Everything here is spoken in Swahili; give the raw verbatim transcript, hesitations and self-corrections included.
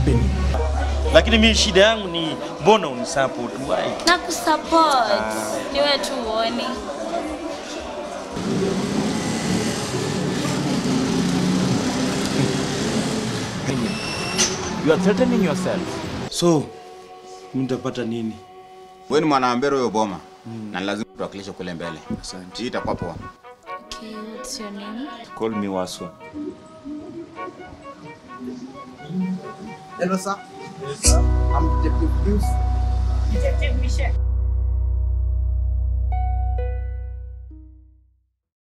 happening? Lakini mimi shida yangu ni mbona unisupport why? Na kusupport. Niwe tu uone. You are threatening yourself. So, mtapata nini? Wewe ni mwanaambero huyo boma. Mm. Na lazima tuwakilishe kule mbele. Asante. Hii itakuwa poa. Okay, what's your name? Call me Waso. Hello, sir. Yes, sir. I'm Detective Bruce. Detective Michelle.